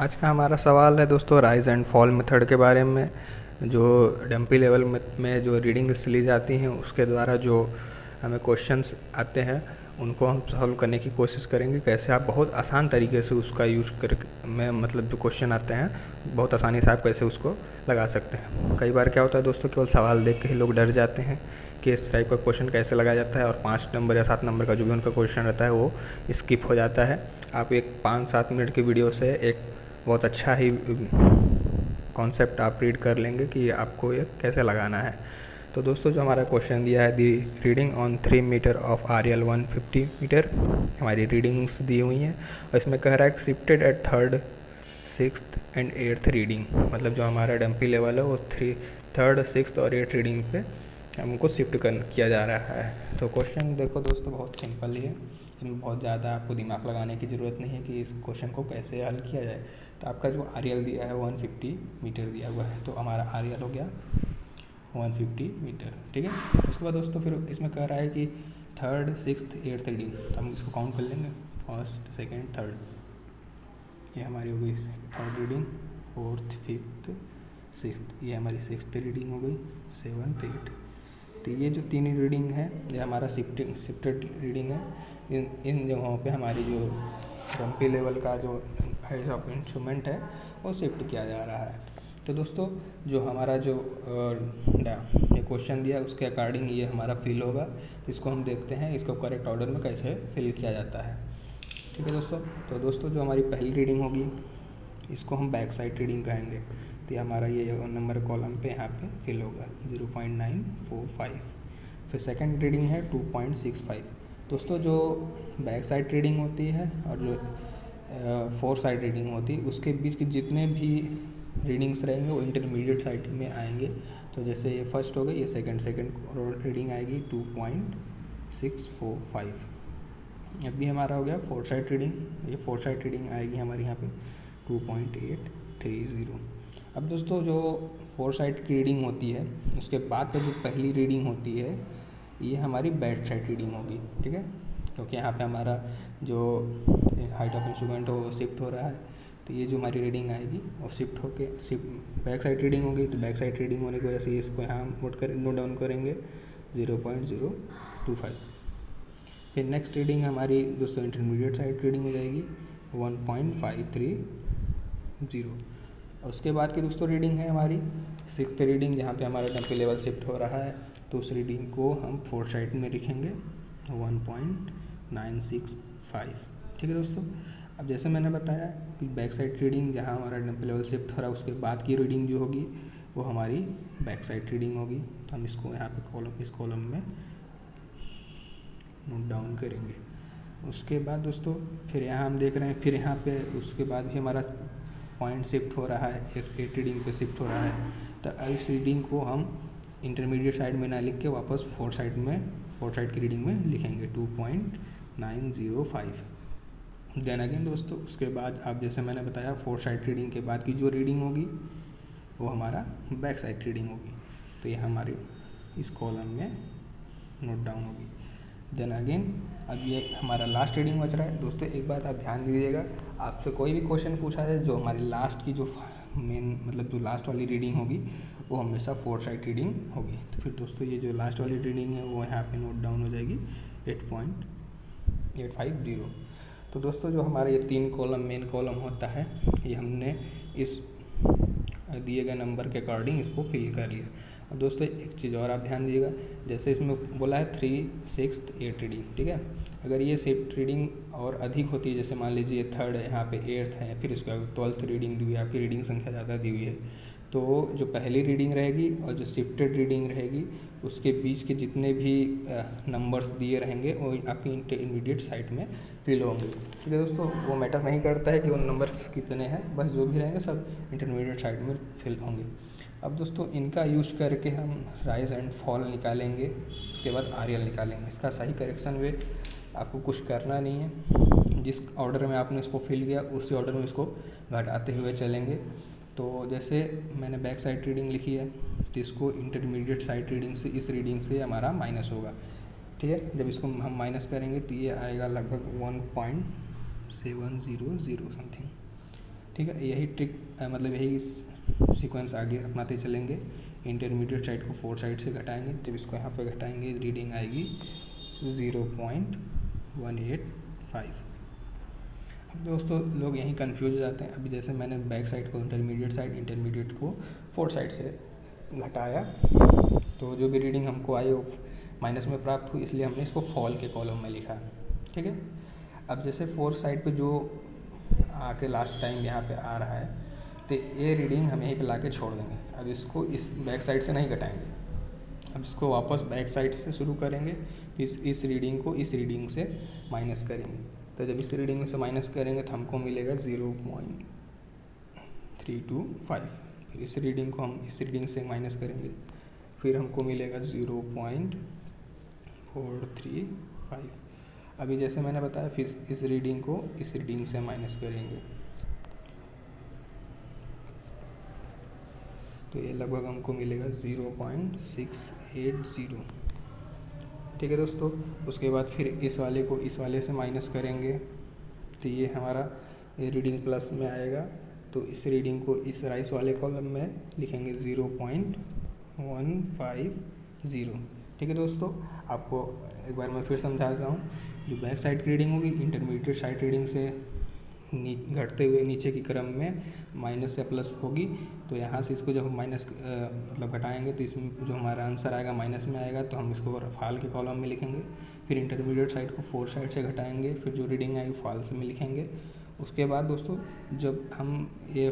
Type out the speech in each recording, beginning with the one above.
आज का हमारा सवाल है दोस्तों राइज एंड फॉल मेथड के बारे में। जो डम्पी लेवल में जो रीडिंग्स ली जाती हैं उसके द्वारा जो हमें क्वेश्चंस आते हैं उनको हम सॉल्व करने की कोशिश करेंगे। कैसे आप बहुत आसान तरीके से उसका यूज कर में मतलब जो क्वेश्चन आते हैं बहुत आसानी से आप कैसे उसको लगा सकते हैं। कई बार क्या होता है दोस्तों, केवल सवाल देख के ही लोग डर जाते हैं कि इस टाइप का क्वेश्चन कैसे लगाया जाता है और 5 नंबर या 7 नंबर का जो भी उनका क्वेश्चन रहता है वो स्किप हो जाता है। आप एक 5-7 मिनट की वीडियो से एक बहुत अच्छा ही कॉन्सेप्ट आप रीड कर लेंगे कि आपको ये कैसे लगाना है। तो दोस्तों जो हमारा क्वेश्चन दिया है the reading on 3 metre of RL 150 metre, हमारी रीडिंग्स दी हुई हैं और इसमें कह रहा है shifted eight 3rd 6th and 8th reading, मतलब जो हमारा डम्पी लेवल है वो 3rd 6th और 8th रीडिंग पे हमको शिफ्ट किया जा रहा है। तो क्वेश्चन देखो दोस्तों बहुत सिंपल ही है, इसमें बहुत ज़्यादा आपको दिमाग लगाने की ज़रूरत नहीं है कि इस क्वेश्चन को कैसे हल किया जाए। तो आपका जो RL दिया है 150 मीटर दिया हुआ है, तो हमारा RL हो गया 150 मीटर, ठीक है। उसके बाद दोस्तों फिर इसमें कह रहा है कि 3rd 6th 8th रीडिंग, तो हम इसको काउंट कर लेंगे 1st 2nd 3rd, ये हमारी हो गई 3rd reading, 4th 5th 6th, ये हमारी 6th रीडिंग हो गई, 7th 8th। तो ये जो 3 रीडिंग है ये हमारा शिफ्टेड रीडिंग है। इन जगहों पे हमारी जो डम्पी लेवल का जो हाइट ऑफ इंस्ट्रूमेंट है वो शिफ्ट किया जा रहा है। तो दोस्तों जो हमारा जो ये क्वेश्चन दिया उसके अकॉर्डिंग ये हमारा फिल होगा। इसको हम देखते हैं इसको करेक्ट ऑर्डर में कैसे फिल किया जाता है, ठीक है दोस्तों। तो दोस्तों जो हमारी पहली रीडिंग होगी इसको हम बैक साइड रीडिंग कहेंगे। तो ये हमारा ये नंबर कॉलम पे यहाँ पे फिल होगा 0.945। फिर सेकंड रीडिंग है 2.65। दोस्तों जो बैक साइड रीडिंग होती है और जो 4 साइड रीडिंग होती है उसके बीच के जितने भी रीडिंग्स रहेंगे वो इंटरमीडिएट साइड में आएंगे। तो जैसे ये फर्स्ट हो गई, ये सेकंड रीडिंग आएगी 2.645। अभी हमारा हो गया 4 साइड रीडिंग, ये 4 साइड रीडिंग आएगी हमारे यहाँ पे 2.830। अब दोस्तों जो 4 साइड की रीडिंग होती है उसके बाद का जो पहली रीडिंग होती है ये हमारी बैक साइड रीडिंग होगी, ठीक है। क्योंकि यहाँ पे हमारा जो हाइट ऑफ इंस्ट्रूमेंट हो वो शिफ्ट हो रहा है, तो ये जो हमारी रीडिंग आएगी वो शिफ्ट बैक साइड रीडिंग होगी। तो बैक साइड रीडिंग होने की वजह से इसको यहाँ नोट डाउन करेंगे 0.025। फिर नेक्स्ट रीडिंग हमारी दोस्तों इंटरमीडिएट साइड रीडिंग हो जाएगी 1.530। उसके बाद की दोस्तों रीडिंग है हमारी 6th रीडिंग, जहाँ पे हमारा डम्पी लेवल शिफ्ट हो रहा है। तो उस रीडिंग को हम 4 साइड में लिखेंगे 1.965, ठीक है दोस्तों। अब जैसे मैंने बताया कि बैक साइड रीडिंग जहाँ हमारा डम्पी लेवल शिफ्ट हो रहा है उसके बाद की रीडिंग जो होगी वो हमारी बैक साइड रीडिंग होगी। तो हम इसको यहाँ पे इस कॉलम में नोट डाउन करेंगे। उसके बाद दोस्तों फिर यहाँ हम देख रहे हैं, फिर यहाँ पे उसके बाद भी हमारा पॉइंट शिफ्ट हो रहा है, एक 8 रीडिंग पे शिफ्ट हो रहा है। तो इस रीडिंग को हम इंटरमीडिएट साइड में ना लिख के वापस 4 साइड की रीडिंग में लिखेंगे 2.905। देन अगेन दोस्तों उसके बाद अब जैसे मैंने बताया 4 साइड रीडिंग के बाद की जो रीडिंग होगी वो हमारा बैक साइड रीडिंग होगी। तो ये हमारे इस कॉलम में नोट डाउन होगी। देन अगेन अब ये हमारा लास्ट रीडिंग बच रहा है। दोस्तों एक बात आप ध्यान दीजिएगा, आपसे कोई भी क्वेश्चन पूछा जाए जो हमारी लास्ट की जो मेन मतलब जो लास्ट वाली रीडिंग होगी वो हमेशा 4 साइड रीडिंग होगी। तो फिर दोस्तों ये जो लास्ट वाली रीडिंग है वो यहाँ पे नोट डाउन हो जाएगी 8.850। तो दोस्तों जो हमारे ये 3 कॉलम मेन कॉलम होता है ये हमने इस दिए गए नंबर के अकॉर्डिंग इसको फिल कर लिया। अब दोस्तों एक चीज़ और आप ध्यान दीजिएगा, जैसे इसमें बोला है 3, 6th 8th रीडिंग, ठीक है। अगर ये शिफ्ट रीडिंग और अधिक होती है, जैसे मान लीजिए 3rd है, यहाँ पे 8th है, फिर इसके बाद 12th रीडिंग दी हुई है, आपकी रीडिंग संख्या ज़्यादा दी हुई है, तो जो पहली रीडिंग रहेगी और जो शिफ्टेड रीडिंग रहेगी उसके बीच के जितने भी नंबर्स दिए रहेंगे वो आपकी इंटरमीडिएट साइड में फिल होंगे, ठीक है दोस्तों। वो मैटर नहीं करता है कि वो नंबर्स कितने हैं, बस जो भी रहेंगे सब इंटरमीडिएट साइड में फिल होंगे। अब दोस्तों इनका यूज करके हम राइज एंड फॉल निकालेंगे, उसके बाद RL निकालेंगे। इसका सही करेक्शन वे आपको कुछ करना नहीं है, जिस ऑर्डर में आपने इसको फिल किया उसी ऑर्डर में इसको घटाते हुए चलेंगे। तो जैसे मैंने बैक साइड रीडिंग लिखी है तो इसको इंटरमीडिएट साइड रीडिंग से इस रीडिंग से हमारा माइनस होगा, ठीक है। जब इसको हम माइनस करेंगे तो ये आएगा लगभग 1.700 समथिंग, ठीक है, यही ट्रिक मतलब यही सीक्वेंस आगे अपनाते चलेंगे। इंटरमीडिएट साइड को 4 साइड से घटाएंगे, जब इसको यहाँ पे घटाएंगे रीडिंग आएगी 0.185। अब दोस्तों लोग यहीं कंफ्यूज हो जाते हैं। अभी जैसे मैंने बैक साइड को इंटरमीडिएट को 4 साइड से घटाया, तो जो भी रीडिंग हमको आई वो माइनस में प्राप्त हुई, इसलिए हमने इसको फॉल के कॉलम में लिखा। ठीक है, अब जैसे 4 साइड पे जो आके लास्ट टाइम यहाँ पे आ रहा है, तो ये रीडिंग हम यहीं पे लाके छोड़ देंगे। अब इसको इस बैक साइड से नहीं घटाएंगे, अब इसको वापस बैक साइड से शुरू करेंगे, फिर इस रीडिंग को इस रीडिंग से माइनस करेंगे। तो जब इस रीडिंग से माइनस करेंगे तो हमको मिलेगा 0.325। फिर इस रीडिंग को हम इस रीडिंग से माइनस करेंगे, फिर हमको मिलेगा 0.435। अभी जैसे मैंने बताया, फिर इस रीडिंग को इस रीडिंग से माइनस करेंगे, तो ये लगभग हमको मिलेगा 0.680। ठीक है दोस्तों, उसके बाद फिर इस वाले को इस वाले से माइनस करेंगे, तो ये हमारा ये रीडिंग प्लस में आएगा। तो इस रीडिंग को इस राइस वाले कॉलम में लिखेंगे 0.150। ठीक है दोस्तों, आपको एक बार मैं फिर समझाता हूँ। जो बैक साइड की रीडिंग होगी इंटरमीडिएट साइड रीडिंग से घटते हुए नीचे की क्रम में माइनस या प्लस होगी, तो यहाँ से इसको जब हम माइनस मतलब घटाएंगे तो इसमें जो हमारा आंसर आएगा माइनस में आएगा, तो हम इसको फाल के कॉलम में लिखेंगे। फिर इंटरमीडिएट साइड को 4 साइड से घटाएंगे, फिर जो रीडिंग आएगी फाल से में लिखेंगे। उसके बाद दोस्तों जब हम ये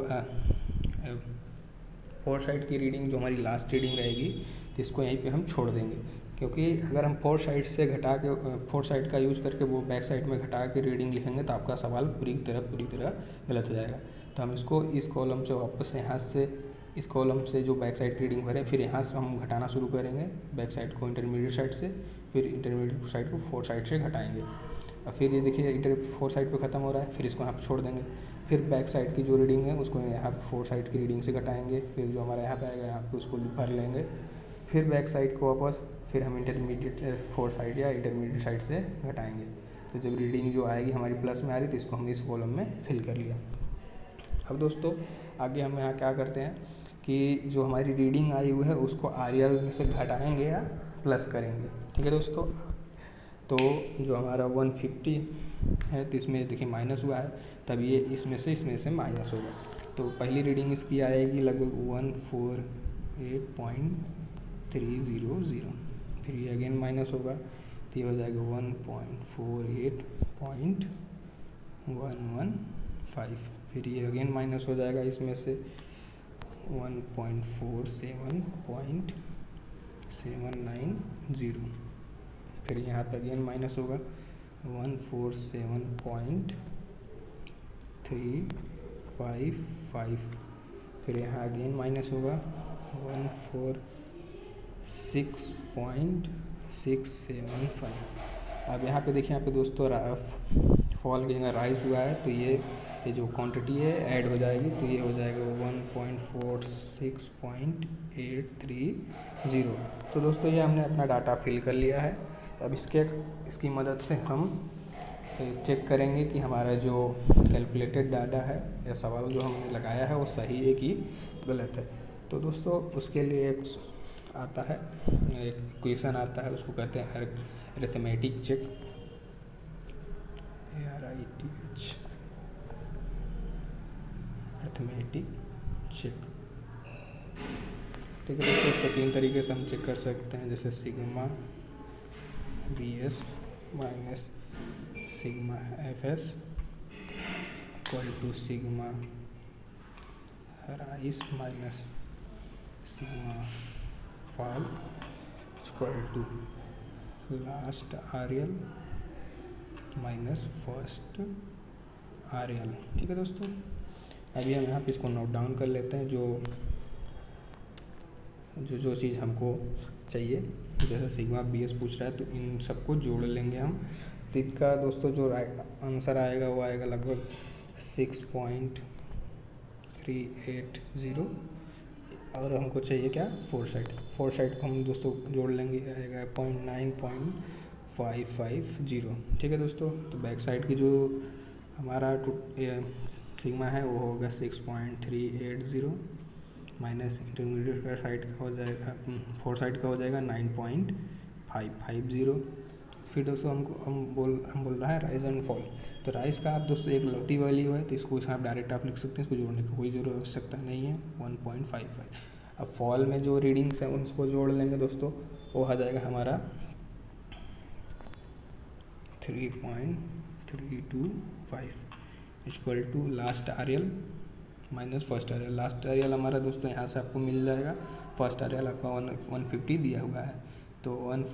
4 साइड की रीडिंग जो हमारी लास्ट रीडिंग रहेगी, तो इसको यहीं पे हम छोड़ देंगे, क्योंकि अगर हम 4 साइड से घटा के 4 साइड का यूज करके वो बैक साइड में घटा के रीडिंग लिखेंगे तो आपका सवाल पूरी तरह गलत हो जाएगा। तो हम इसको इस कॉलम से वापस यहाँ से इस कॉलम से जो बैक साइड रीडिंग भरें, फिर यहाँ से हम घटाना शुरू करेंगे बैक साइड को इंटरमीडिएट साइड से, फिर इंटरमीडिएट साइड को 4 साइड से घटाएंगे। और फिर ये देखिए 4 साइड पे ख़त्म हो रहा है, फिर इसको यहाँ पे छोड़ देंगे। फिर बैक साइड की जो रीडिंग है उसको यहाँ पे 4 साइड की रीडिंग से घटाएंगे, फिर जो हमारा यहाँ पे आएगा यहाँ पे उसको भर लेंगे। फिर बैक साइड को वापस फिर हम इंटरमीडिएट 4 साइड या इंटरमीडिएट साइड से घटाएंगे। तो जब रीडिंग जो आएगी हमारी प्लस में आ रही, तो इसको हम इस कॉलम में फिल कर लिया। अब दोस्तों आगे हम यहाँ क्या करते हैं कि जो हमारी रीडिंग आई हुई है उसको आरएल में से घटाएंगे या प्लस करेंगे। ठीक है दोस्तों, तो जो हमारा 150 है तो इसमें देखिए माइनस हुआ है, तब ये इसमें से माइनस होगा। तो पहली रीडिंग इसकी आएगी लगभग 148.300। फिर ये अगेन माइनस होगा, तो ये हो जाएगा 148.115। फिर ये अगेन माइनस हो जाएगा इसमें से 147.790। फिर यहाँ पे अगेन माइनस होगा 147.355। फिर यहाँ अगेन माइनस होगा 146.675। अब यहाँ पे देखिए, यहाँ पे दोस्तों फॉल की जगह राइज हुआ है, तो ये जो क्वांटिटी है ऐड हो जाएगी, तो ये हो जाएगा 1.46.830। तो दोस्तों ये हमने अपना डाटा फिल कर लिया है। अब इसकी मदद से हम चेक करेंगे कि हमारा जो कैलकुलेटेड डाटा है या सवाल जो हमने लगाया है वो सही है कि गलत है। तो दोस्तों उसके लिए एक आता है, एक क्वेश्चन आता है, उसको कहते हैं arithmetic check, ARITH arithmetic check. ठीक है दोस्तों, इसको 3 तरीके से हम चेक कर सकते हैं, जैसे sigma BS minus sigma FS equal to sigma rise minus sigma fall equal to last RL minus first RL। ठीक है दोस्तों, अभी हम यहाँ पे इसको नोट डाउन कर लेते हैं, जो चीज़ हमको चाहिए। जैसे सिग्मा BS पूछ रहा है तो इन सबको जोड़ लेंगे हम। तो इसका दोस्तों जो आंसर आएगा वो आएगा लगभग 6.380। और हमको चाहिए क्या, 4 साइड को हम दोस्तों जोड़ लेंगे, आएगा 9.550। ठीक है दोस्तों, तो बैक साइड की जो हमारा सिग्मा है वो होगा 6.380 माइनस इंटरमीडिएट का साइड का हो जाएगा, फोर साइड का हो जाएगा 9.550। फिर दोस्तों हम बोल रहा है राइज एंड फॉल। तो राइज का आप दोस्तों एक लौती वैल्यू है, तो इसको आप डायरेक्ट आप लिख सकते हैं, इसको जोड़ने की कोई ज़रूरत आवश्यकता नहीं है, 1.55। अब फॉल में जो रीडिंग्स हैं उनको जोड़ लेंगे दोस्तों, वो आ जाएगा हमारा 3.325 equal to last RL minus first RL। Last RL हमारा दोस्तों यहाँ से आपको मिल जाएगा, फर्स्ट RL आपका 150 दिया हुआ है, तो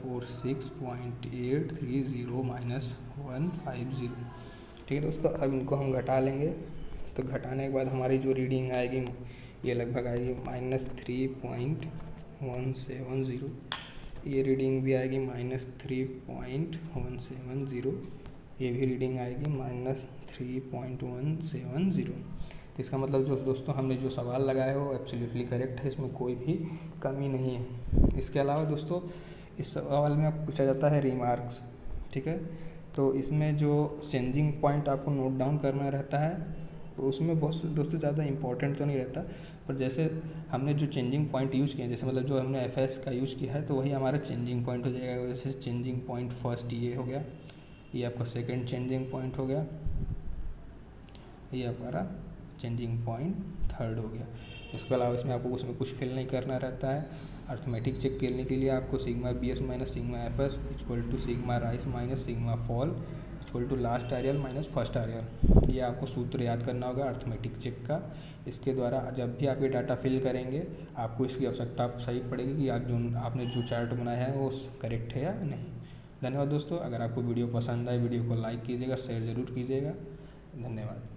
146.830 माइनस 150। ठीक है दोस्तों, अब इनको हम घटा लेंगे। तो घटाने के बाद हमारी जो रीडिंग आएगी ये लगभग आएगी -3.170। ये रीडिंग भी आएगी -3.170। ये भी रीडिंग आएगी -3.170। तो इसका मतलब जो दोस्तों हमने जो सवाल लगाया है वो एब्सोल्युटली करेक्ट है, इसमें कोई भी कमी नहीं है। इसके अलावा दोस्तों इस सवाल में आपको पूछा जाता है रिमार्क्स। ठीक है, तो इसमें जो चेंजिंग पॉइंट आपको नोट डाउन करना रहता है, तो उसमें बहुत दोस्तों ज़्यादा इंपॉर्टेंट तो नहीं रहता, पर जैसे हमने जो चेंजिंग पॉइंट यूज़ किया, जैसे मतलब जो हमने एफ का यूज़ किया है, तो वही हमारा चेंजिंग पॉइंट हो जाएगा। जैसे चेंजिंग पॉइंट फर्स्ट ये हो गया, ये आपका सेकंड चेंजिंग पॉइंट हो गया, ये हमारा चेंजिंग पॉइंट थर्ड हो गया। इसके अलावा इसमें आपको उसमें कुछ फिल नहीं करना रहता है। अर्थमेटिक चेक करने के लिए आपको sigma BS minus sigma FS equal to sigma rise minus sigma fall equal to last RL minus first RL, ये आपको सूत्र याद करना होगा अर्थमेटिक चेक का। इसके द्वारा जब भी आप ये डाटा फिल करेंगे आपको इसकी आवश्यकता सही पड़ेगी कि आपने जो चार्ट बनाया है वो करेक्ट है या नहीं। धन्यवाद दोस्तों, अगर आपको वीडियो पसंद आए वीडियो को लाइक कीजिएगा, शेयर ज़रूर कीजिएगा। धन्यवाद।